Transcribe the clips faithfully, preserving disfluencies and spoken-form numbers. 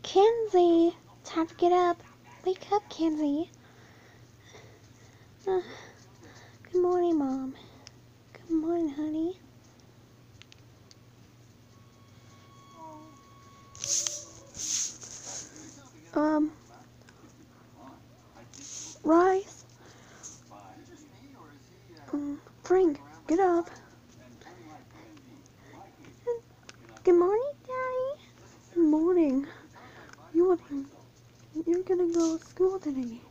Kenzie, time to get up. Wake up, Kenzie. Uh, good morning, Mom. Good morning, honey. Um, Rice. Um, Frank, get up. Good morning, Daddy. Good morning. You want You're gonna go to school today.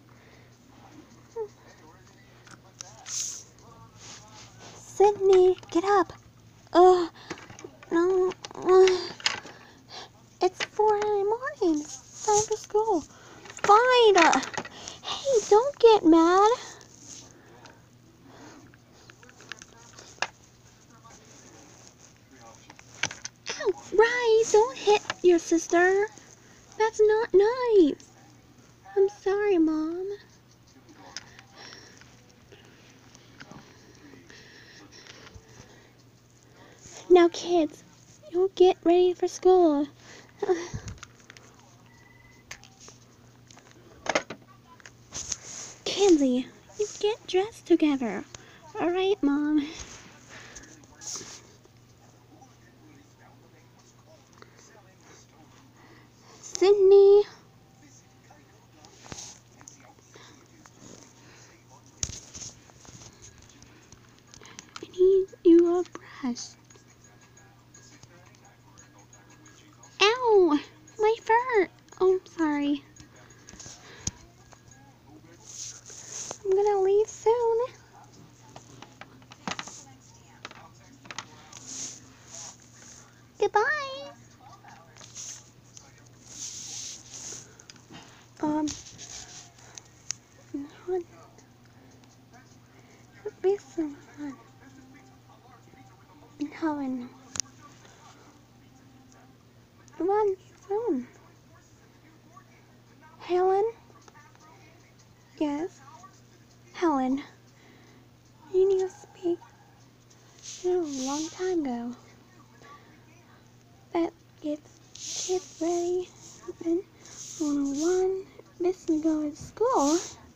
Sydney, get up. Uh, no. Uh, it's four in the morning. It's time for school. Fine. Uh, hey, don't get mad. Ow, Rice, don't hit your sister. That's not nice. I'm sorry, Mom. Now, kids, you'll get ready for school. Uh, Kenzie, you get dressed together. All right, Mom. Sydney. I need you a brush. Ow! My fur! Oh, sorry. I'm gonna leave soon. Goodbye! Um... What? Be so fun. Helen. Come on, soon. Helen? Yes? Helen. You need to speak. You know, a long time ago. That gets kids ready. And one oh one, this is going to school.